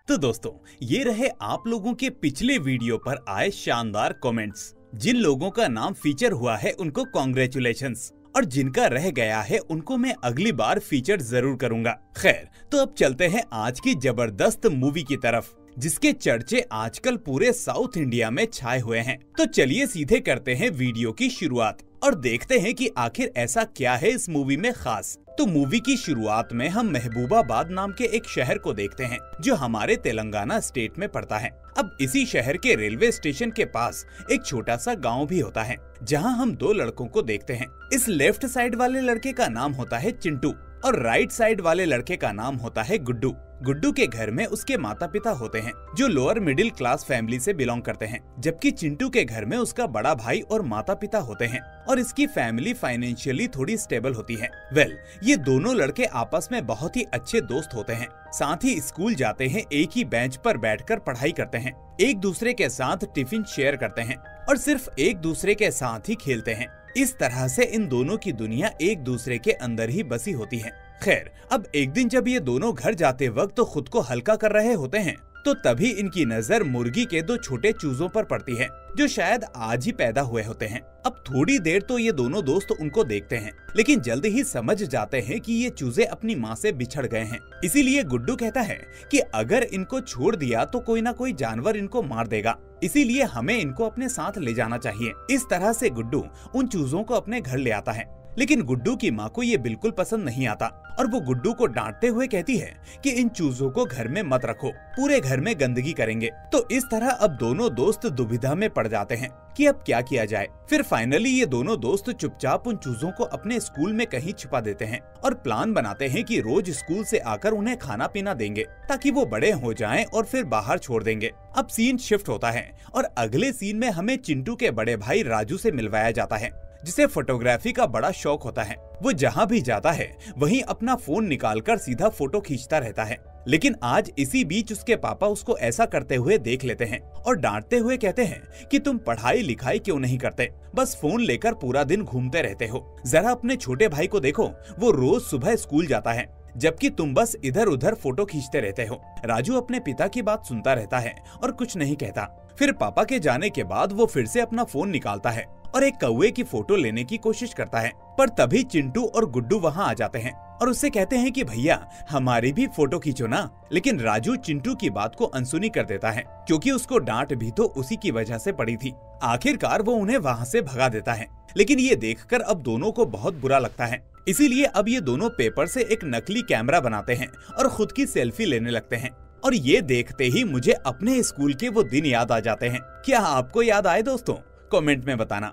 तो दोस्तों, ये रहे आप लोगों के पिछले वीडियो पर आए शानदार कमेंट्स। जिन लोगों का नाम फीचर हुआ है उनको कॉन्ग्रेचुलेशंस, और जिनका रह गया है उनको मैं अगली बार फीचर जरूर करूंगा। खैर, तो अब चलते हैं आज की जबरदस्त मूवी की तरफ, जिसके चर्चे आजकल पूरे साउथ इंडिया में छाए हुए हैं। तो चलिए सीधे करते हैं वीडियो की शुरुआत और देखते हैं कि आखिर ऐसा क्या है इस मूवी में खास। तो मूवी की शुरुआत में हम महबूबाबाद नाम के एक शहर को देखते हैं जो हमारे तेलंगाना स्टेट में पड़ता है। अब इसी शहर के रेलवे स्टेशन के पास एक छोटा सा गांव भी होता है, जहां हम दो लड़कों को देखते हैं। इस लेफ्ट साइड वाले लड़के का नाम होता है चिंटू और राइट साइड वाले लड़के का नाम होता है गुड्डू। गुड्डू के घर में उसके माता पिता होते हैं जो लोअर मिडिल क्लास फैमिली से बिलोंग करते हैं, जबकि चिंटू के घर में उसका बड़ा भाई और माता पिता होते हैं और इसकी फैमिली फाइनेंशियली थोड़ी स्टेबल होती है। ये दोनों लड़के आपस में बहुत ही अच्छे दोस्त होते हैं, साथ ही स्कूल जाते हैं, एक ही बेंच पर बैठकर पढ़ाई करते हैं, एक दूसरे के साथ टिफिन शेयर करते हैं और सिर्फ एक दूसरे के साथ ही खेलते हैं। इस तरह से इन दोनों की दुनिया एक दूसरे के अंदर ही बसी होती है। खैर, अब एक दिन जब ये दोनों घर जाते वक्त तो खुद को हल्का कर रहे होते हैं, तो तभी इनकी नजर मुर्गी के दो छोटे चूजों पर पड़ती है जो शायद आज ही पैदा हुए होते हैं। अब थोड़ी देर तो ये दोनों दोस्त उनको देखते हैं, लेकिन जल्द ही समझ जाते हैं कि ये चूजे अपनी माँ से बिछड़ गए हैं। इसीलिए गुड्डू कहता है कि अगर इनको छोड़ दिया तो कोई ना कोई जानवर इनको मार देगा, इसीलिए हमें इनको अपने साथ ले जाना चाहिए। इस तरह से गुड्डू उन चूजों को अपने घर ले आता है, लेकिन गुड्डू की माँ को ये बिल्कुल पसंद नहीं आता और वो गुड्डू को डांटते हुए कहती है कि इन चूजों को घर में मत रखो, पूरे घर में गंदगी करेंगे। तो इस तरह अब दोनों दोस्त दुविधा में पड़ जाते हैं कि अब क्या किया जाए। फिर फाइनली ये दोनों दोस्त चुपचाप उन चूजों को अपने स्कूल में कहीं छुपा देते हैं और प्लान बनाते हैं कि रोज स्कूल से आकर उन्हें खाना पीना देंगे ताकि वो बड़े हो जाएं और फिर बाहर छोड़ देंगे। अब सीन शिफ्ट होता है और अगले सीन में हमें चिंटू के बड़े भाई राजू से मिलवाया जाता है, जिसे फोटोग्राफी का बड़ा शौक होता है। वो जहाँ भी जाता है वहीं अपना फोन निकालकर सीधा फोटो खींचता रहता है। लेकिन आज इसी बीच उसके पापा उसको ऐसा करते हुए देख लेते हैं और डांटते हुए कहते हैं कि तुम पढ़ाई लिखाई क्यों नहीं करते, बस फोन लेकर पूरा दिन घूमते रहते हो। जरा अपने छोटे भाई को देखो, वो रोज सुबह स्कूल जाता है, जबकि तुम बस इधर उधर फोटो खींचते रहते हो। राजू अपने पिता की बात सुनता रहता है और कुछ नहीं कहता। फिर पापा के जाने के बाद वो फिर से अपना फोन निकालता है और एक कौवे की फोटो लेने की कोशिश करता है, पर तभी चिंटू और गुड्डू वहाँ आ जाते हैं और उससे कहते हैं कि भैया हमारी भी फोटो खींचो ना। लेकिन राजू चिंटू की बात को अनसुनी कर देता है, क्योंकि उसको डांट भी तो उसी की वजह से पड़ी थी। आखिरकार वो उन्हें वहाँ से भगा देता है, लेकिन ये देखकर अब दोनों को बहुत बुरा लगता है। इसीलिए अब ये दोनों पेपर से एक नकली कैमरा बनाते हैं और खुद की सेल्फी लेने लगते हैं। और ये देखते ही मुझे अपने स्कूल के वो दिन याद आ जाते हैं। क्या आपको याद आए दोस्तों? कमेंट में बताना।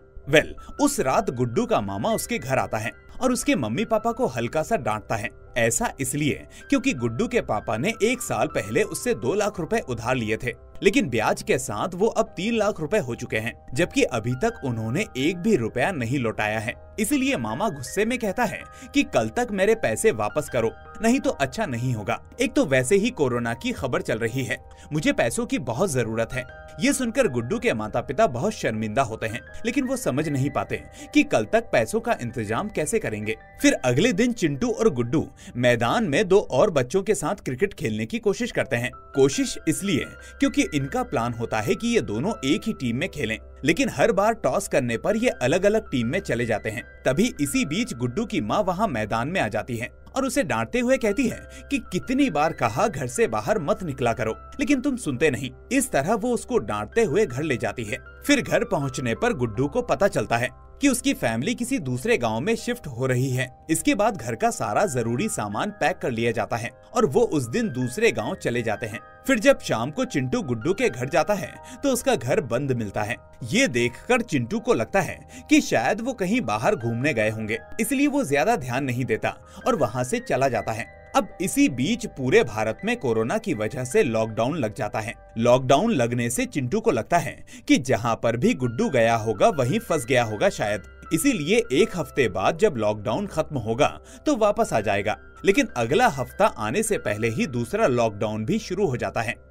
उस रात गुड्डू का मामा उसके घर आता है और उसके मम्मी पापा को हल्का सा डांटता है। ऐसा इसलिए क्योंकि गुड्डू के पापा ने 1 साल पहले उससे 2 लाख रुपए उधार लिए थे, लेकिन ब्याज के साथ वो अब 3 लाख रुपए हो चुके हैं, जबकि अभी तक उन्होंने एक भी रुपया नहीं लौटाया है। इसीलिए मामा गुस्से में कहता है कि कल तक मेरे पैसे वापस करो, नहीं तो अच्छा नहीं होगा। एक तो वैसे ही कोरोना की खबर चल रही है, मुझे पैसों की बहुत जरूरत है। ये सुनकर गुड्डू के माता पिता बहुत शर्मिंदा होते हैं, लेकिन वो समझ नहीं पाते कि कल तक पैसों का इंतजाम कैसे करेंगे। फिर अगले दिन चिंटू और गुड्डू मैदान में 2 और बच्चों के साथ क्रिकेट खेलने की कोशिश करते हैं। कोशिश इसलिए क्योंकि इनका प्लान होता है कि ये दोनों एक ही टीम में खेलें, लेकिन हर बार टॉस करने पर ये अलग अलग टीम में चले जाते हैं। तभी इसी बीच गुड्डू की माँ वहाँ मैदान में आ जाती है और उसे डांटते हुए कहती है कि कितनी बार कहा घर से बाहर मत निकला करो, लेकिन तुम सुनते नहीं। इस तरह वो उसको डांटते हुए घर ले जाती है। फिर घर पहुँचने पर गुड्डू को पता चलता है कि उसकी फैमिली किसी दूसरे गांव में शिफ्ट हो रही है। इसके बाद घर का सारा जरूरी सामान पैक कर लिया जाता है और वो उस दिन दूसरे गांव चले जाते हैं। फिर जब शाम को चिंटू गुड्डू के घर जाता है तो उसका घर बंद मिलता है। ये देखकर चिंटू को लगता है कि शायद वो कहीं बाहर घूमने गए होंगे, इसलिए वो ज्यादा ध्यान नहीं देता और वहाँ से चला जाता है। अब इसी बीच पूरे भारत में कोरोना की वजह से लॉकडाउन लग जाता है। लॉकडाउन लगने से चिंटू को लगता है कि जहाँ पर भी गुड्डू गया होगा वहीं फंस गया होगा शायद। इसीलिए 1 हफ्ते बाद जब लॉकडाउन खत्म होगा तो वापस आ जाएगा, लेकिन अगला हफ्ता आने से पहले ही दूसरा लॉकडाउन भी शुरू हो जाता है।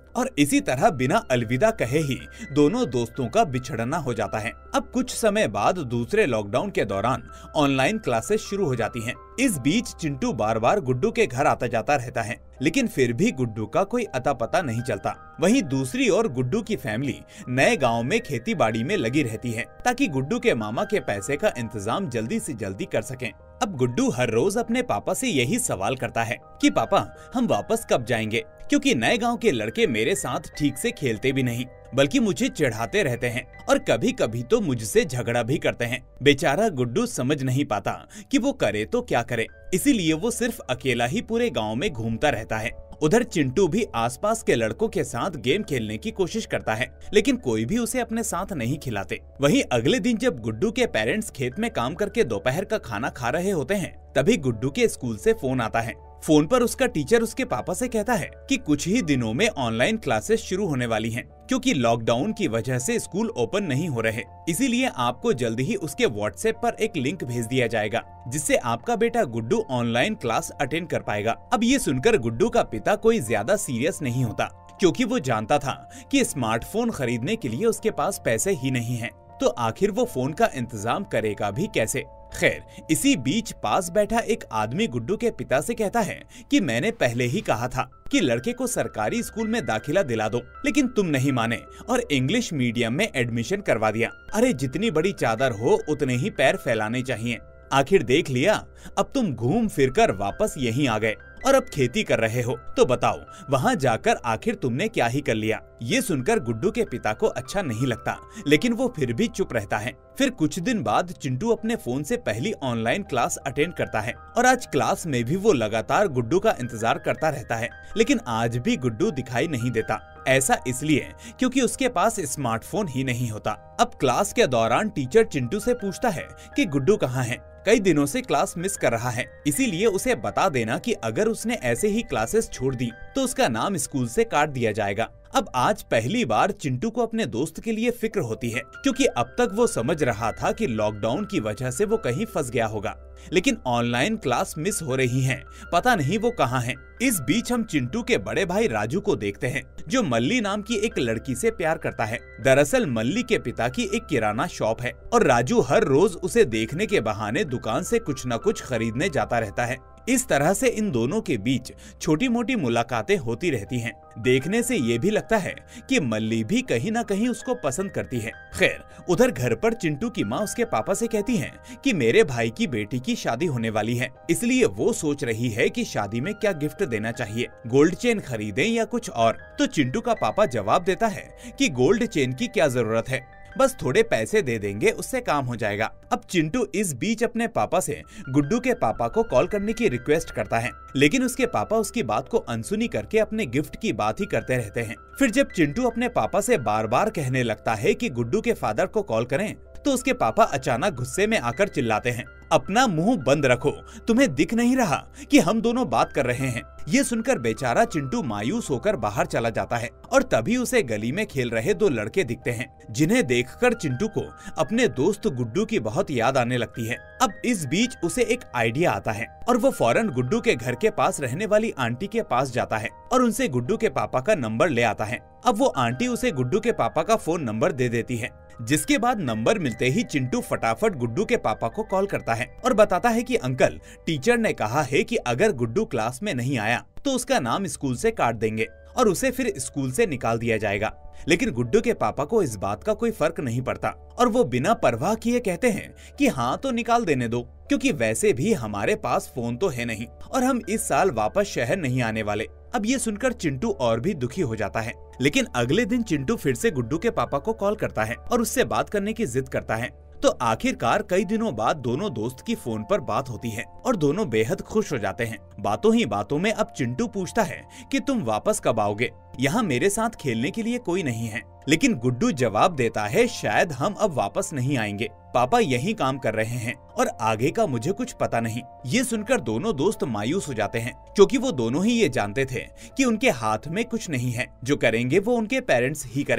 और इसी तरह बिना अलविदा कहे ही दोनों दोस्तों का बिछड़ना हो जाता है। अब कुछ समय बाद दूसरे लॉकडाउन के दौरान ऑनलाइन क्लासेस शुरू हो जाती हैं। इस बीच चिंटू बार बार गुड्डू के घर आता जाता रहता है, लेकिन फिर भी गुड्डू का कोई अता पता नहीं चलता। वहीं दूसरी ओर गुड्डू की फैमिली नए गांव में खेती बाड़ी में लगी रहती है ताकि गुड्डू के मामा के पैसे का इंतजाम जल्दी से जल्दी कर सकें। अब गुड्डू हर रोज अपने पापा से यही सवाल करता है कि पापा हम वापस कब जाएंगे, क्योंकि नए गांव के लड़के मेरे साथ ठीक से खेलते भी नहीं बल्कि मुझे चिढ़ाते रहते हैं और कभी कभी तो मुझसे झगड़ा भी करते हैं। बेचारा गुड्डू समझ नहीं पाता कि वो करे तो क्या करे, इसीलिए वो सिर्फ अकेला ही पूरे गांव में घूमता रहता है। उधर चिंटू भी आसपास के लड़कों के साथ गेम खेलने की कोशिश करता है, लेकिन कोई भी उसे अपने साथ नहीं खिलाते। वहीं अगले दिन जब गुड्डू के पेरेंट्स खेत में काम करके दोपहर का खाना खा रहे होते हैं, तभी गुड्डू के स्कूल से फोन आता है। फोन पर उसका टीचर उसके पापा से कहता है कि कुछ ही दिनों में ऑनलाइन क्लासेस शुरू होने वाली हैं, क्योंकि लॉकडाउन की वजह से स्कूल ओपन नहीं हो रहे, इसीलिए आपको जल्द ही उसके व्हाट्सएप पर एक लिंक भेज दिया जाएगा जिससे आपका बेटा गुड्डू ऑनलाइन क्लास अटेंड कर पाएगा। अब ये सुनकर गुड्डू का पिता कोई ज्यादा सीरियस नहीं होता, क्योंकि वो जानता था कि स्मार्टफोन खरीदने के लिए उसके पास पैसे ही नहीं है, तो आखिर वो फोन का इंतजाम करेगा भी कैसे। खैर, इसी बीच पास बैठा एक आदमी गुड्डू के पिता से कहता है कि मैंने पहले ही कहा था कि लड़के को सरकारी स्कूल में दाखिला दिला दो, लेकिन तुम नहीं माने और इंग्लिश मीडियम में एडमिशन करवा दिया। अरे जितनी बड़ी चादर हो उतने ही पैर फैलाने चाहिए। आखिर देख लिया, अब तुम घूम फिर कर वापस यहीं आ गए और अब खेती कर रहे हो, तो बताओ वहाँ जाकर आखिर तुमने क्या ही कर लिया। ये सुनकर गुड्डू के पिता को अच्छा नहीं लगता, लेकिन वो फिर भी चुप रहता है। फिर कुछ दिन बाद चिंटू अपने फोन से पहली ऑनलाइन क्लास अटेंड करता है और आज क्लास में भी वो लगातार गुड्डू का इंतजार करता रहता है, लेकिन आज भी गुड्डू दिखाई नहीं देता। ऐसा इसलिए क्योंकि उसके पास स्मार्टफोन ही नहीं होता। अब क्लास के दौरान टीचर चिंटू से पूछता है कि गुड्डू कहाँ है, कई दिनों से क्लास मिस कर रहा है, इसीलिए उसे बता देना कि अगर उसने ऐसे ही क्लासेस छोड़ दी तो उसका नाम स्कूल से काट दिया जाएगा। अब आज पहली बार चिंटू को अपने दोस्त के लिए फिक्र होती है, क्योंकि अब तक वो समझ रहा था कि लॉकडाउन की वजह से वो कहीं फंस गया होगा, लेकिन ऑनलाइन क्लास मिस हो रही हैं, पता नहीं वो कहाँ हैं। इस बीच हम चिंटू के बड़े भाई राजू को देखते हैं, जो मल्ली नाम की एक लड़की से प्यार करता है। दरअसल मल्ली के पिता की एक किराना शॉप है और राजू हर रोज उसे देखने के बहाने दुकान से कुछ न कुछ खरीदने जाता रहता है। इस तरह से इन दोनों के बीच छोटी मोटी मुलाकातें होती रहती हैं। देखने से ये भी लगता है कि मल्ली भी कहीं ना कहीं उसको पसंद करती है। खैर, उधर घर पर चिंटू की माँ उसके पापा से कहती है कि मेरे भाई की बेटी की शादी होने वाली है, इसलिए वो सोच रही है कि शादी में क्या गिफ्ट देना चाहिए, गोल्ड चेन खरीदें या कुछ और। तो चिंटू का पापा जवाब देता है कि गोल्ड चेन की क्या जरूरत है, बस थोड़े पैसे दे देंगे उससे काम हो जाएगा। अब चिंटू इस बीच अपने पापा से गुड्डू के पापा को कॉल करने की रिक्वेस्ट करता है, लेकिन उसके पापा उसकी बात को अनसुनी करके अपने गिफ्ट की बात ही करते रहते हैं। फिर जब चिंटू अपने पापा से बार बार कहने लगता है कि गुड्डू के फादर को कॉल करें, तो उसके पापा अचानक गुस्से में आकर चिल्लाते हैं, अपना मुंह बंद रखो, तुम्हें दिख नहीं रहा कि हम दोनों बात कर रहे हैं। ये सुनकर बेचारा चिंटू मायूस होकर बाहर चला जाता है और तभी उसे गली में खेल रहे दो लड़के दिखते हैं, जिन्हें देखकर चिंटू को अपने दोस्त गुड्डू की बहुत याद आने लगती है। अब इस बीच उसे एक आइडिया आता है और वो फौरन गुड्डू के घर के पास रहने वाली आंटी के पास जाता है और उनसे गुड्डू के पापा का नंबर ले आता है। अब वो आंटी उसे गुड्डू के पापा का फोन नंबर दे देती है, जिसके बाद नंबर मिलते ही चिंटू फटाफट गुड्डू के पापा को कॉल करता है और बताता है कि अंकल, टीचर ने कहा है कि अगर गुड्डू क्लास में नहीं आया तो उसका नाम स्कूल से काट देंगे और उसे फिर स्कूल से निकाल दिया जाएगा। लेकिन गुड्डू के पापा को इस बात का कोई फर्क नहीं पड़ता और वो बिना परवाह किए कहते हैं कि हाँ तो निकाल देने दो, क्योंकि वैसे भी हमारे पास फोन तो है नहीं और हम इस साल वापस शहर नहीं आने वाले। अब ये सुनकर चिंटू और भी दुखी हो जाता है, लेकिन अगले दिन चिंटू फिर से गुड्डू के पापा को कॉल करता है और उससे बात करने की जिद करता है। तो आखिरकार कई दिनों बाद दोनों दोस्त की फोन पर बात होती है और दोनों बेहद खुश हो जाते हैं। बातों ही बातों में अब चिंटू पूछता है कि तुम वापस कब आओगे, यहाँ मेरे साथ खेलने के लिए कोई नहीं है। लेकिन गुड्डू जवाब देता है, शायद हम अब वापस नहीं आएंगे, पापा यही काम कर रहे हैं और आगे का मुझे कुछ पता नहीं। ये सुनकर दोनों दोस्त मायूस हो जाते हैं, क्योंकि वो दोनों ही ये जानते थे कि उनके हाथ में कुछ नहीं है, जो करेंगे वो उनके पेरेंट्स ही करेंगे।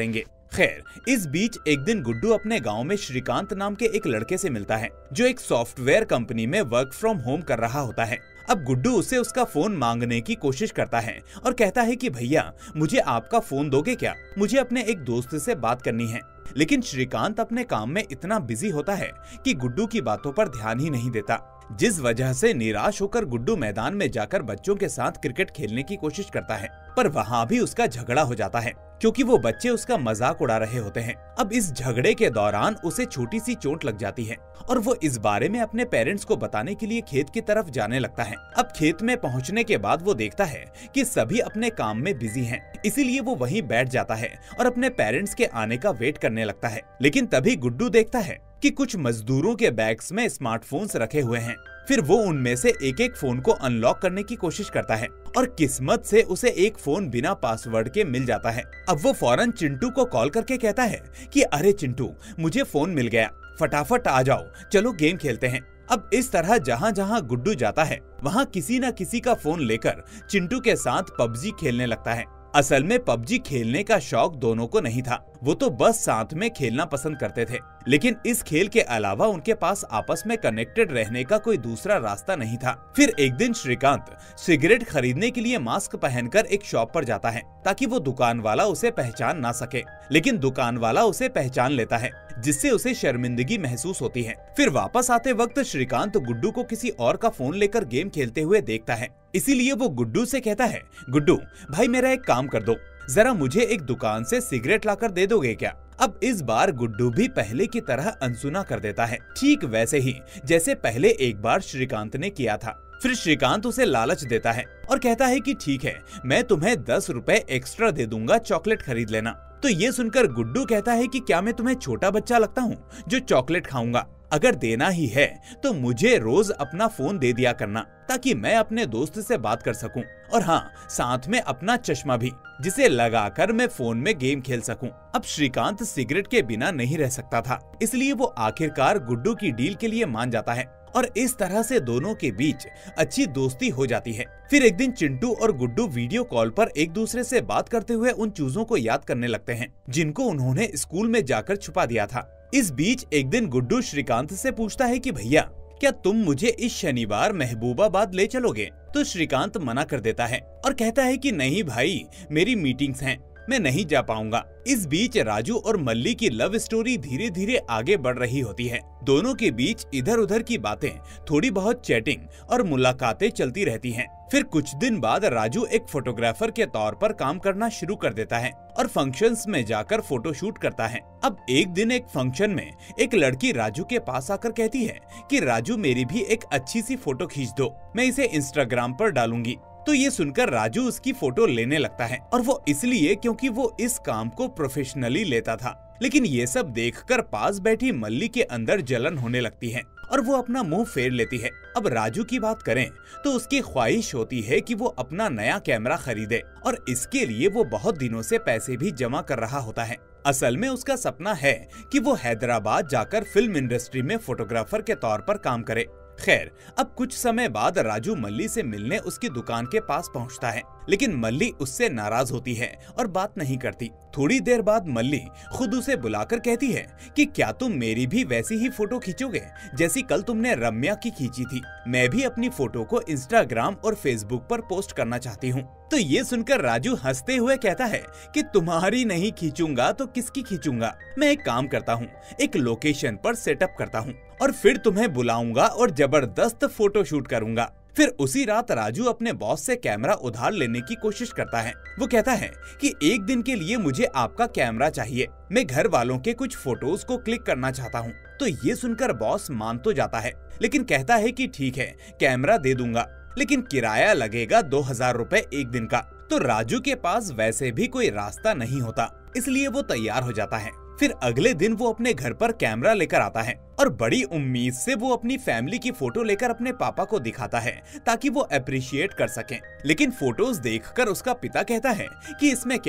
खैर, इस बीच एक दिन गुड्डू अपने गांव में श्रीकांत नाम के एक लड़के से मिलता है जो एक सॉफ्टवेयर कंपनी में वर्क फ्रॉम होम कर रहा होता है। अब गुड्डू उसे उसका फोन मांगने की कोशिश करता है और कहता है कि भैया मुझे आपका फोन दोगे क्या, मुझे अपने एक दोस्त से बात करनी है। लेकिन श्रीकांत अपने काम में इतना बिजी होता है कि गुड्डू की बातों पर ध्यान ही नहीं देता, जिस वजह से निराश होकर गुड्डू मैदान में जाकर बच्चों के साथ क्रिकेट खेलने की कोशिश करता है, पर वहाँ भी उसका झगड़ा हो जाता है क्योंकि वो बच्चे उसका मजाक उड़ा रहे होते हैं। अब इस झगड़े के दौरान उसे छोटी सी चोट लग जाती है और वो इस बारे में अपने पेरेंट्स को बताने के लिए खेत की तरफ जाने लगता है। अब खेत में पहुंचने के बाद वो देखता है कि सभी अपने काम में बिजी हैं, इसीलिए वो वहीं बैठ जाता है और अपने पेरेंट्स के आने का वेट करने लगता है। लेकिन तभी गुड्डू देखता है कि कुछ मजदूरों के बैग्स में स्मार्टफोन्स रखे हुए हैं। फिर वो उनमें से एक एक फोन को अनलॉक करने की कोशिश करता है और किस्मत से उसे एक फोन बिना पासवर्ड के मिल जाता है। अब वो फौरन चिंटू को कॉल करके कहता है कि अरे चिंटू, मुझे फोन मिल गया, फटाफट आ जाओ, चलो गेम खेलते हैं। अब इस तरह जहाँ जहाँ गुड्डू जाता है वहाँ किसी न किसी का फोन लेकर चिंटू के साथ पबजी खेलने लगता है। असल में पबजी खेलने का शौक दोनों को नहीं था, वो तो बस साथ में खेलना पसंद करते थे। लेकिन इस खेल के अलावा उनके पास आपस में कनेक्टेड रहने का कोई दूसरा रास्ता नहीं था। फिर एक दिन श्रीकांत सिगरेट खरीदने के लिए मास्क पहनकर एक शॉप पर जाता है ताकि वो दुकान वाला उसे पहचान ना सके, लेकिन दुकान वाला उसे पहचान लेता है जिससे उसे शर्मिंदगी महसूस होती है। फिर वापस आते वक्त श्रीकांत गुड्डू को किसी और का फोन लेकर गेम खेलते हुए देखता है, इसीलिए वो गुड्डू से कहता है, गुड्डू भाई मेरा एक काम कर दो, जरा मुझे एक दुकान से सिगरेट लाकर दे दोगे क्या। अब इस बार गुड्डू भी पहले की तरह अनसुना कर देता है, ठीक वैसे ही जैसे पहले एक बार श्रीकांत ने किया था। फिर श्रीकांत उसे लालच देता है और कहता है कि ठीक है, मैं तुम्हें 10 रुपए एक्स्ट्रा दे दूंगा, चॉकलेट खरीद लेना। तो ये सुनकर गुड्डू कहता है कि क्या मैं तुम्हें छोटा बच्चा लगता हूँ जो चॉकलेट खाऊंगा, अगर देना ही है तो मुझे रोज अपना फोन दे दिया करना ताकि मैं अपने दोस्त से बात कर सकूं, और हाँ, साथ में अपना चश्मा भी, जिसे लगाकर मैं फोन में गेम खेल सकूं। अब श्रीकांत सिगरेट के बिना नहीं रह सकता था, इसलिए वो आखिरकार गुड्डू की डील के लिए मान जाता है और इस तरह से दोनों के बीच अच्छी दोस्ती हो जाती है। फिर एक दिन चिंटू और गुड्डू वीडियो कॉल पर एक दूसरे से बात करते हुए उन चीजों को याद करने लगते हैं जिनको उन्होंने स्कूल में जाकर छुपा दिया था। इस बीच एक दिन गुड्डू श्रीकांत से पूछता है कि भैया क्या तुम मुझे इस शनिवार महबूबाबाद ले चलोगे। तो श्रीकांत मना कर देता है और कहता है कि नहीं भाई, मेरी मीटिंग्स हैं, मैं नहीं जा पाऊंगा। इस बीच राजू और मल्ली की लव स्टोरी धीरे धीरे आगे बढ़ रही होती है। दोनों के बीच इधर उधर की बातें, थोड़ी बहुत चैटिंग और मुलाकातें चलती रहती हैं। फिर कुछ दिन बाद राजू एक फोटोग्राफर के तौर पर काम करना शुरू कर देता है और फंक्शंस में जाकर फोटो शूट करता है। अब एक दिन एक फंक्शन में एक लड़की राजू के पास आकर कहती है कि राजू मेरी भी एक अच्छी सी फोटो खींच दो, मैं इसे इंस्टाग्राम पर डालूंगी। तो ये सुनकर राजू उसकी फोटो लेने लगता है, और वो इसलिए क्योंकि वो इस काम को प्रोफेशनली लेता था। लेकिन ये सब देखकर पास बैठी मल्ली के अंदर जलन होने लगती है और वो अपना मुंह फेर लेती है। अब राजू की बात करें तो उसकी ख्वाहिश होती है कि वो अपना नया कैमरा खरीदे और इसके लिए वो बहुत दिनों से पैसे भी जमा कर रहा होता है। असल में उसका सपना है कि वो हैदराबाद जाकर फिल्म इंडस्ट्री में फोटोग्राफर के तौर पर काम करे। खैर, अब कुछ समय बाद राजू मल्ली से मिलने उसकी दुकान के पास पहुंचता है, लेकिन मल्ली उससे नाराज होती है और बात नहीं करती। थोड़ी देर बाद मल्ली खुद उसे बुलाकर कहती है कि क्या तुम मेरी भी वैसी ही फोटो खींचोगे जैसी कल तुमने रम्या की खींची थी। मैं भी अपनी फोटो को इंस्टाग्राम और फेसबुक पर पोस्ट करना चाहती हूँ। तो ये सुनकर राजू हंसते हुए कहता है कि तुम्हारी नहीं खींचूंगा तो किसकी खींचूंगा। मैं एक काम करता हूँ, एक लोकेशन पर सेटअप करता हूँ और फिर तुम्हें बुलाऊंगा और जबरदस्त फोटो शूट करूंगा। फिर उसी रात राजू अपने बॉस से कैमरा उधार लेने की कोशिश करता है। वो कहता है कि एक दिन के लिए मुझे आपका कैमरा चाहिए, मैं घर वालों के कुछ फोटोज को क्लिक करना चाहता हूँ। तो ये सुनकर बॉस मान तो जाता है, लेकिन कहता है कि ठीक है, कैमरा दे दूंगा, लेकिन किराया लगेगा 2000 रुपए एक दिन का। तो राजू के पास वैसे भी कोई रास्ता नहीं होता, इसलिए वो तैयार हो जाता है। फिर अगले दिन वो अपने घर पर कैमरा लेकर आता है और बड़ी उम्मीद से वो अपनी फैमिली की फोटो लेकर अपने पापा को दिखाता है ताकि वो अप्रिशिएट कर सकें। लेकिन फोटोज देखकर उसका पिता कहता है कि इसमें क्या है,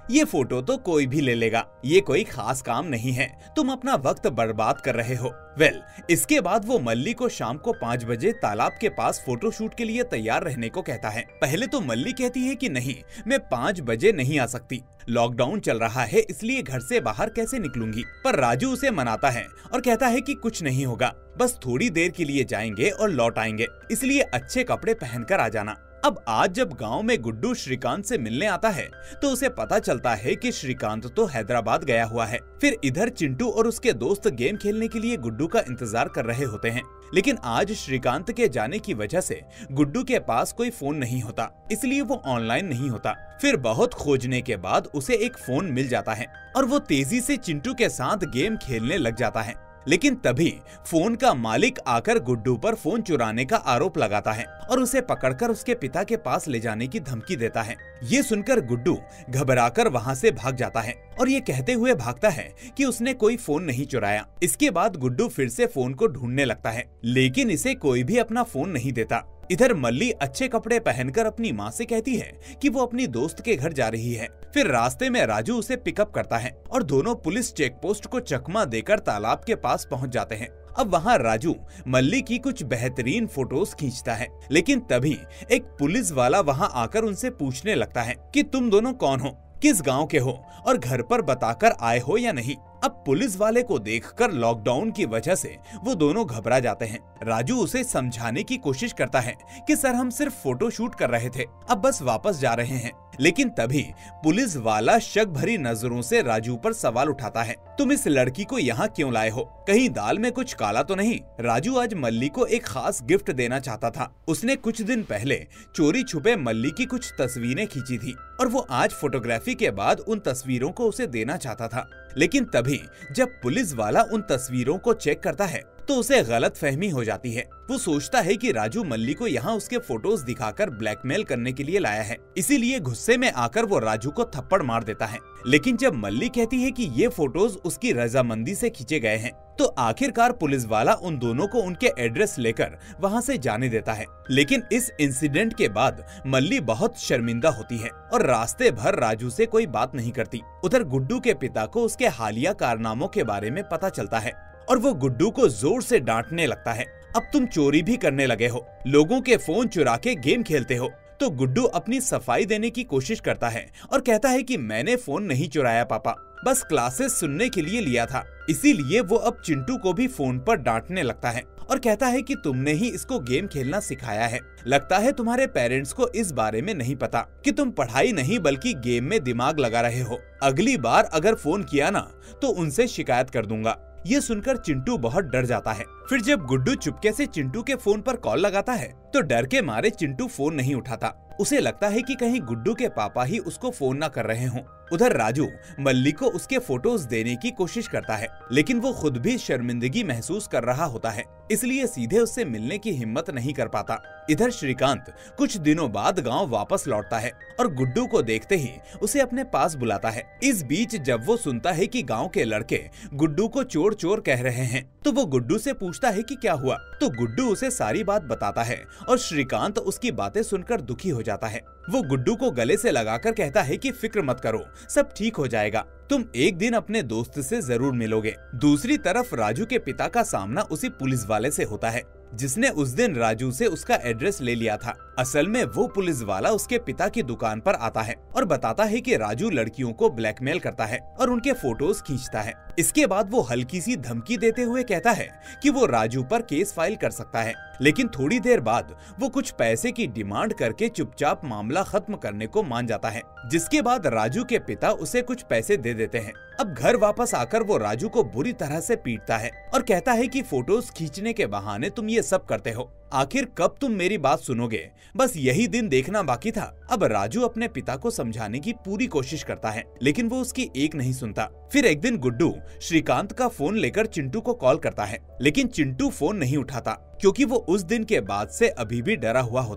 ये फोटो तो कोई भी ले लेगा, ये कोई खास काम नहीं है, तुम अपना वक्त बर्बाद कर रहे हो। इसके बाद वो मल्ली को शाम को 5 बजे तालाब के पास फोटोशूट के लिए तैयार रहने को कहता है। पहले तो मल्ली कहती है कि नहीं, मैं 5 बजे नहीं आ सकती, लॉकडाउन चल रहा है इसलिए घर से बाहर कैसे निकलूंगी। पर राजू उसे मनाता है और कहता है कि कुछ नहीं होगा, बस थोड़ी देर के लिए जाएंगे और लौट आएंगे, इसलिए अच्छे कपड़े पहनकर आ जाना। अब आज जब गांव में गुड्डू श्रीकांत से मिलने आता है तो उसे पता चलता है कि श्रीकांत तो हैदराबाद गया हुआ है। फिर इधर चिंटू और उसके दोस्त गेम खेलने के लिए गुड्डू का इंतजार कर रहे होते हैं, लेकिन आज श्रीकांत के जाने की वजह से गुड्डू के पास कोई फोन नहीं होता, इसलिए वो ऑनलाइन नहीं होता। फिर बहुत खोजने के बाद उसे एक फोन मिल जाता है और वो तेजी से चिंटू के साथ गेम खेलने लग जाता है। लेकिन तभी फोन का मालिक आकर गुड्डू पर फोन चुराने का आरोप लगाता है और उसे पकड़कर उसके पिता के पास ले जाने की धमकी देता है। ये सुनकर गुड्डू घबराकर वहाँ से भाग जाता है और ये कहते हुए भागता है कि उसने कोई फोन नहीं चुराया। इसके बाद गुड्डू फिर से फोन को ढूंढने लगता है, लेकिन इसे कोई भी अपना फोन नहीं देता। इधर मल्ली अच्छे कपड़े पहनकर अपनी माँ से कहती है कि वो अपनी दोस्त के घर जा रही है। फिर रास्ते में राजू उसे पिकअप करता है और दोनों पुलिस चेक पोस्ट को चकमा देकर तालाब के पास पहुँच जाते हैं। अब वहाँ राजू मल्ली की कुछ बेहतरीन फोटोज खींचता है, लेकिन तभी एक पुलिस वाला वहाँ आकर उनसे पूछने लगता है कि तुम दोनों कौन हो, किस गांव के हो और घर पर बताकर आए हो या नहीं। अब पुलिस वाले को देखकर लॉकडाउन की वजह से वो दोनों घबरा जाते हैं। राजू उसे समझाने की कोशिश करता है कि सर हम सिर्फ फोटो शूट कर रहे थे, अब बस वापस जा रहे हैं। लेकिन तभी पुलिस वाला शक भरी नजरों से राजू पर सवाल उठाता है, तुम इस लड़की को यहाँ क्यों लाए हो, कहीं दाल में कुछ काला तो नहीं। राजू आज मल्ली को एक खास गिफ्ट देना चाहता था। उसने कुछ दिन पहले चोरी छुपे मल्ली की कुछ तस्वीरें खींची थी और वो आज फोटोग्राफी के बाद उन तस्वीरों को उसे देना चाहता था। लेकिन तभी जब पुलिस वाला उन तस्वीरों को चेक करता है तो उसे गलतफहमी हो जाती है। वो सोचता है कि राजू मल्ली को यहाँ उसके फोटोज दिखाकर ब्लैकमेल करने के लिए लाया है, इसीलिए गुस्से में आकर वो राजू को थप्पड़ मार देता है। लेकिन जब मल्ली कहती है कि ये फोटोज उसकी रजामंदी से खींचे गए हैं, तो आखिरकार पुलिस वाला उन दोनों को उनके एड्रेस लेकर वहाँ से जाने देता है। लेकिन इस इंसिडेंट के बाद मल्ली बहुत शर्मिंदा होती है और रास्ते भर राजू से कोई बात नहीं करती। उधर गुड्डू के पिता को उसके हालिया कारनामों के बारे में पता चलता है और वो गुड्डू को जोर से डांटने लगता है, अब तुम चोरी भी करने लगे हो, लोगों के फोन चुरा के गेम खेलते हो। तो गुड्डू अपनी सफाई देने की कोशिश करता है और कहता है कि मैंने फोन नहीं चुराया पापा, बस क्लासेस सुनने के लिए लिया था। इसीलिए वो अब चिंटू को भी फोन पर डांटने लगता है और कहता है कि तुमने ही इसको गेम खेलना सिखाया है। लगता है तुम्हारे पेरेंट्स को इस बारे में नहीं पता कि तुम पढ़ाई नहीं बल्कि गेम में दिमाग लगा रहे हो। अगली बार अगर फोन किया ना तो उनसे शिकायत कर दूंगा। ये सुनकर चिंटू बहुत डर जाता है। फिर जब गुड्डू चुपके से चिंटू के फोन पर कॉल लगाता है तो डर के मारे चिंटू फोन नहीं उठाता। उसे लगता है कि कहीं गुड्डू के पापा ही उसको फोन ना कर रहे हों। उधर राजू मल्ली को उसके फोटोज देने की कोशिश करता है, लेकिन वो खुद भी शर्मिंदगी महसूस कर रहा होता है, इसलिए सीधे उससे मिलने की हिम्मत नहीं कर पाता। इधर श्रीकांत कुछ दिनों बाद गांव वापस लौटता है और गुड्डू को देखते ही उसे अपने पास बुलाता है। इस बीच जब वो सुनता है कि गांव के लड़के गुड्डू को चोर चोर कह रहे हैं तो वो गुड्डू से पूछता है कि क्या हुआ। तो गुड्डू उसे सारी बात बताता है और श्रीकांत उसकी बातें सुनकर दुखी हो जाता है। वो गुड्डू को गले से लगाकर कहता है कि फिक्र मत करो, सब ठीक हो जाएगा, तुम एक दिन अपने दोस्त से जरूर मिलोगे। दूसरी तरफ राजू के पिता का सामना उसी पुलिस वाले से होता है जिसने उस दिन राजू से उसका एड्रेस ले लिया था। असल में वो पुलिस वाला उसके पिता की दुकान पर आता है और बताता है कि राजू लड़कियों को ब्लैकमेल करता है और उनके फोटोज खींचता है। इसके बाद वो हल्की सी धमकी देते हुए कहता है कि वो राजू पर केस फाइल कर सकता है, लेकिन थोड़ी देर बाद वो कुछ पैसे की डिमांड करके चुपचाप मामला खत्म करने को मान जाता है, जिसके बाद राजू के पिता उसे कुछ पैसे दे देते हैं। अब घर वापस आकर वो राजू को बुरी तरह से पीटता है और कहता है कि फोटोज खींचने के बहाने तुम ये सब करते हो, आखिर कब तुम मेरी बात सुनोगे, बस यही दिन देखना बाकी था। अब राजू अपने पिता को समझाने की पूरी कोशिश करता है, लेकिन वो उसकी एक नहीं सुनता। फिर एक दिन गुड्डू श्रीकांत का फोन लेकर चिंटू को कॉल करता है, लेकिन चिंटू फोन नहीं उठाता क्योंकि वो उस दिन के बाद से अभी भी डरा हुआ होता है।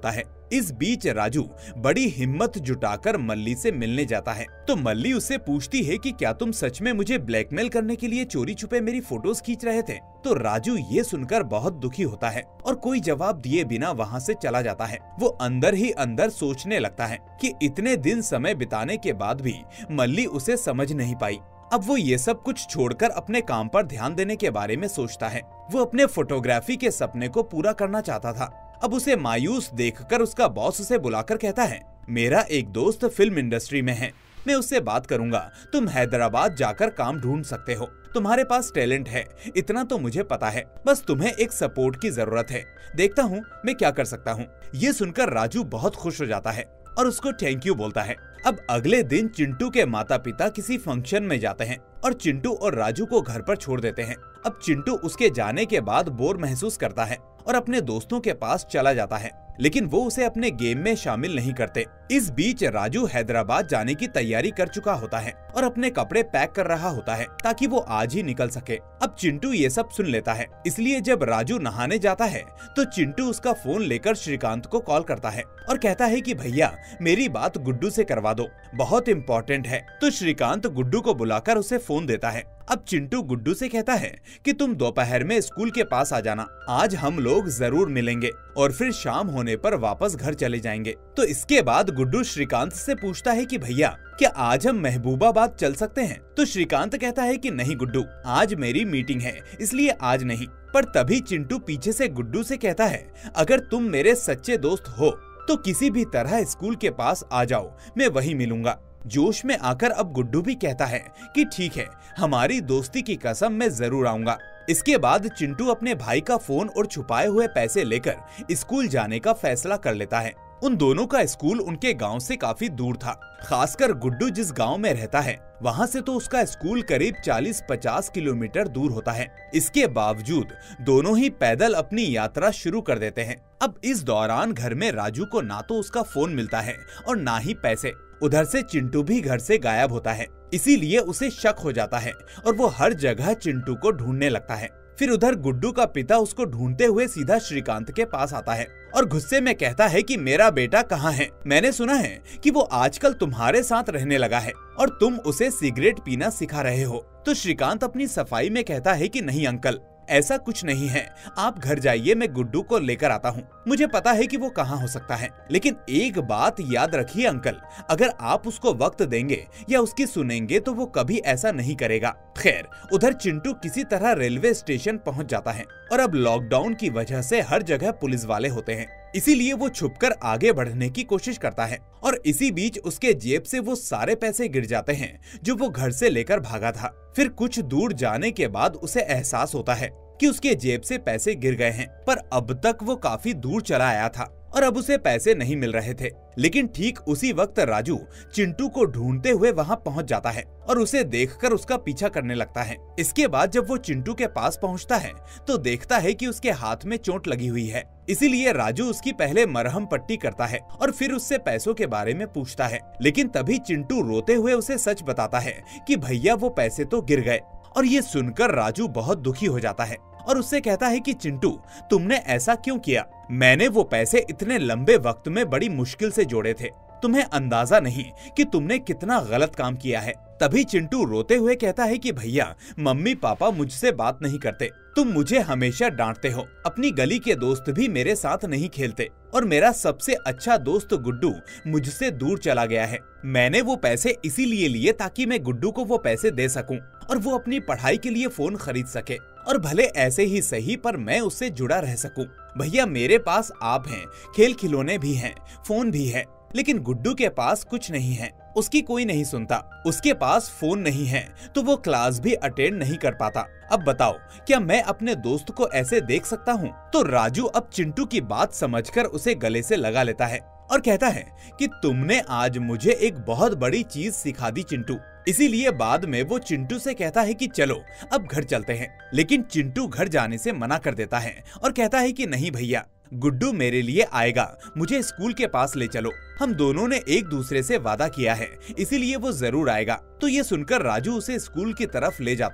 इस बीच राजू बड़ी हिम्मत जुटाकर मल्ली से मिलने जाता है। तो मल्ली उससे पूछती है कि क्या तुम सच में मुझे ब्लैकमेल करने के लिए चोरी छुपे मेरी फोटोज खींच रहे थे? तो राजू ये सुनकर बहुत दुखी होता है और कोई जवाब दिए बिना वहाँ से चला जाता है। वो अंदर ही अंदर सोचने लगता है कि इतने दिन समय बिताने के बाद भी मल्ली उसे समझ नहीं पाई। अब वो ये सब कुछ छोड़कर अपने काम पर ध्यान देने के बारे में सोचता है। वो अपने फोटोग्राफी के सपने को पूरा करना चाहता था। अब उसे मायूस देखकर उसका बॉस उसे बुलाकर कहता है, मेरा एक दोस्त फिल्म इंडस्ट्री में है, मैं उससे बात करूंगा, तुम हैदराबाद जाकर काम ढूंढ सकते हो, तुम्हारे पास टैलेंट है, इतना तो मुझे पता है, बस तुम्हें एक सपोर्ट की जरूरत है, देखता हूँ मैं क्या कर सकता हूँ। ये सुनकर राजू बहुत खुश हो जाता है और उसको थैंक यू बोलता है। अब अगले दिन चिंटू के माता पिता किसी फंक्शन में जाते हैं और चिंटू और राजू को घर पर छोड़ देते हैं। अब चिंटू उसके जाने के बाद बोर महसूस करता है और अपने दोस्तों के पास चला जाता है, लेकिन वो उसे अपने गेम में शामिल नहीं करते। इस बीच राजू हैदराबाद जाने की तैयारी कर चुका होता है और अपने कपड़े पैक कर रहा होता है ताकि वो आज ही निकल सके। अब चिंटू ये सब सुन लेता है, इसलिए जब राजू नहाने जाता है तो चिंटू उसका फोन लेकर श्रीकांत को कॉल करता है और कहता है कि भैया मेरी बात गुड्डू से करवा दो, बहुत इम्पोर्टेंट है। तो श्रीकांत गुड्डू को बुलाकर उसे फोन देता है। अब चिंटू गुड्डू से कहता है कि तुम दोपहर में स्कूल के पास आ जाना, आज हम लोग जरूर मिलेंगे और फिर शाम होने पर वापस घर चले जाएंगे। तो इसके बाद गुड्डू श्रीकांत से पूछता है कि भैया क्या आज हम महबूबाबाद चल सकते हैं? तो श्रीकांत कहता है कि नहीं गुड्डू, आज मेरी मीटिंग है इसलिए आज नहीं। पर तभी चिंटू पीछे से गुड्डू से कहता है, अगर तुम मेरे सच्चे दोस्त हो तो किसी भी तरह स्कूल के पास आ जाओ, मैं वहीं मिलूंगा। जोश में आकर अब गुड्डू भी कहता है कि ठीक है, हमारी दोस्ती की कसम मैं जरूर आऊंगा। इसके बाद चिंटू अपने भाई का फोन और छुपाए हुए पैसे लेकर स्कूल जाने का फैसला कर लेता है। उन दोनों का स्कूल उनके गांव से काफी दूर था, खासकर गुड्डू जिस गांव में रहता है वहां से तो उसका स्कूल करीब 40-50 किलोमीटर दूर होता है। इसके बावजूद दोनों ही पैदल अपनी यात्रा शुरू कर देते हैं। अब इस दौरान घर में राजू को ना तो उसका फोन मिलता है और ना ही पैसे। उधर से चिंटू भी घर से गायब होता है, इसीलिए उसे शक हो जाता है और वो हर जगह चिंटू को ढूंढने लगता है। फिर उधर गुड्डू का पिता उसको ढूंढते हुए सीधा श्रीकांत के पास आता है और गुस्से में कहता है कि मेरा बेटा कहाँ है? मैंने सुना है कि वो आजकल तुम्हारे साथ रहने लगा है और तुम उसे सिगरेट पीना सिखा रहे हो। तो श्रीकांत अपनी सफाई में कहता है कि नहीं अंकल, ऐसा कुछ नहीं है, आप घर जाइए, मैं गुड्डू को लेकर आता हूँ, मुझे पता है कि वो कहाँ हो सकता है, लेकिन एक बात याद रखिए अंकल, अगर आप उसको वक्त देंगे या उसकी सुनेंगे तो वो कभी ऐसा नहीं करेगा। खैर उधर चिंटू किसी तरह रेलवे स्टेशन पहुँच जाता है और अब लॉकडाउन की वजह से हर जगह पुलिस वाले होते हैं, इसीलिए वो छुपकर आगे बढ़ने की कोशिश करता है और इसी बीच उसके जेब से वो सारे पैसे गिर जाते हैं जो वो घर से लेकर भागा था। फिर कुछ दूर जाने के बाद उसे एहसास होता है कि उसके जेब से पैसे गिर गए हैं, पर अब तक वो काफी दूर चला आया था और अब उसे पैसे नहीं मिल रहे थे। लेकिन ठीक उसी वक्त राजू चिंटू को ढूंढते हुए वहां पहुंच जाता है और उसे देखकर उसका पीछा करने लगता है। इसके बाद जब वो चिंटू के पास पहुंचता है तो देखता है कि उसके हाथ में चोट लगी हुई है, इसीलिए राजू उसकी पहले मरहम पट्टी करता है और फिर उससे पैसों के बारे में पूछता है। लेकिन तभी चिंटू रोते हुए उसे सच बताता है कि भैया वो पैसे तो गिर गए। और ये सुनकर राजू बहुत दुखी हो जाता है और उससे कहता है कि चिंटू तुमने ऐसा क्यों किया? मैंने वो पैसे इतने लंबे वक्त में बड़ी मुश्किल से जोड़े थे, तुम्हें अंदाजा नहीं कि तुमने कितना गलत काम किया है। तभी चिंटू रोते हुए कहता है कि भैया मम्मी पापा मुझसे बात नहीं करते, तुम मुझे हमेशा डांटते हो, अपनी गली के दोस्त भी मेरे साथ नहीं खेलते और मेरा सबसे अच्छा दोस्त गुड्डू मुझसे दूर चला गया है। मैंने वो पैसे इसीलिए लिए ताकि मैं गुड्डू को वो पैसे दे सकूं और वो अपनी पढ़ाई के लिए फोन खरीद सके और भले ऐसे ही सही पर मैं उससे जुड़ा रह सकूं। भैया मेरे पास आप हैं, खेल खिलौने भी हैं, फोन भी है, लेकिन गुड्डू के पास कुछ नहीं है, उसकी कोई नहीं सुनता, उसके पास फोन नहीं है तो वो क्लास भी अटेंड नहीं कर पाता। अब बताओ क्या मैं अपने दोस्त को ऐसे देख सकता हूँ? तो राजू अब चिंटू की बात समझकर उसे गले से लगा लेता है और कहता है कि तुमने आज मुझे एक बहुत बड़ी चीज सिखा दी चिंटू। इसीलिए बाद में वो चिंटू से कहता है कि चलो अब घर चलते हैं, लेकिन चिंटू घर जाने से मना कर देता है और कहता है कि नहीं भैया, गुड्डू मेरे लिए आएगा, मुझे स्कूल के पास ले चलो, हम दोनों ने एक दूसरे से वादा किया है, इसीलिए वो जरूर आएगा। तो ये सुनकर राजू उसे स्कूल की तरफ ले जाता है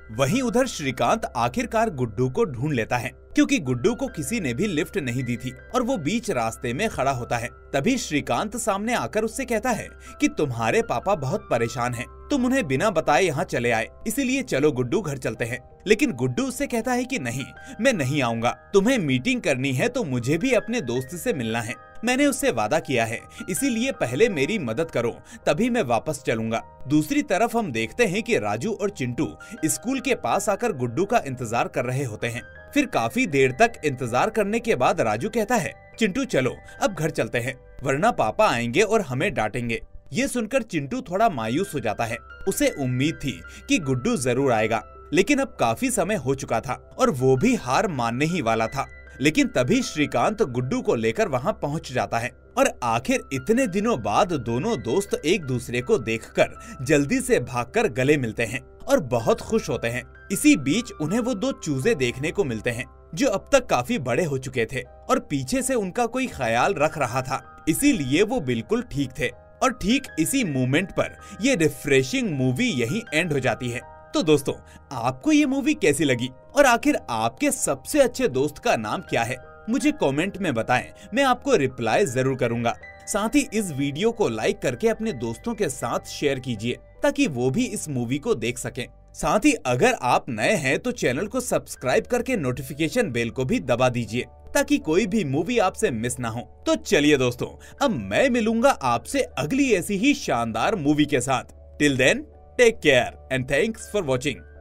वहीं उधर श्रीकांत आखिरकार गुड्डू को ढूंढ लेता है, क्योंकि गुड्डू को किसी ने भी लिफ्ट नहीं दी थी और वो बीच रास्ते में खड़ा होता है। तभी श्रीकांत सामने आकर उससे कहता है कि तुम्हारे पापा बहुत परेशान हैं, तुम उन्हें बिना बताए यहाँ चले आए, इसीलिए चलो गुड्डू घर चलते हैं। लेकिन गुड्डू उससे कहता है कि नहीं, मैं नहीं आऊंगा, तुम्हें मीटिंग करनी है तो मुझे भी अपने दोस्त से मिलना है, मैंने उससे वादा किया है, इसीलिए पहले मेरी मदद करो तभी मैं वापस चलूंगा। दूसरी तरफ हम देखते हैं कि राजू और चिंटू स्कूल के पास आकर गुड्डू का इंतजार कर रहे होते हैं। फिर काफी देर तक इंतजार करने के बाद राजू कहता है, चिंटू चलो अब घर चलते हैं, वरना पापा आएंगे और हमें डांटेंगे। ये सुनकर चिंटू थोड़ा मायूस हो जाता है। उसे उम्मीद थी कि गुड्डू जरूर आएगा, लेकिन अब काफी समय हो चुका था और वो भी हार मानने ही वाला था। लेकिन तभी श्रीकांत गुड्डू को लेकर वहां पहुंच जाता है और आखिर इतने दिनों बाद दोनों दोस्त एक दूसरे को देखकर जल्दी से भागकर गले मिलते हैं और बहुत खुश होते हैं। इसी बीच उन्हें वो दो चूजे देखने को मिलते हैं जो अब तक काफी बड़े हो चुके थे और पीछे से उनका कोई ख्याल रख रहा था, इसीलिए वो बिल्कुल ठीक थे। और ठीक इसी मोमेंट पर ये रिफ्रेशिंग मूवी यहीं एंड हो जाती है। तो दोस्तों, आपको ये मूवी कैसी लगी और आखिर आपके सबसे अच्छे दोस्त का नाम क्या है, मुझे कमेंट में बताएं, मैं आपको रिप्लाई जरूर करूंगा। साथ ही इस वीडियो को लाइक करके अपने दोस्तों के साथ शेयर कीजिए ताकि वो भी इस मूवी को देख सकें। साथ ही अगर आप नए हैं तो चैनल को सब्सक्राइब करके नोटिफिकेशन बेल को भी दबा दीजिए ताकि कोई भी मूवी आपसे मिस ना हो। तो चलिए दोस्तों, अब मैं मिलूंगा आपसे अगली ऐसी ही शानदार मूवी के साथ। Till then, take care and thanks for watching.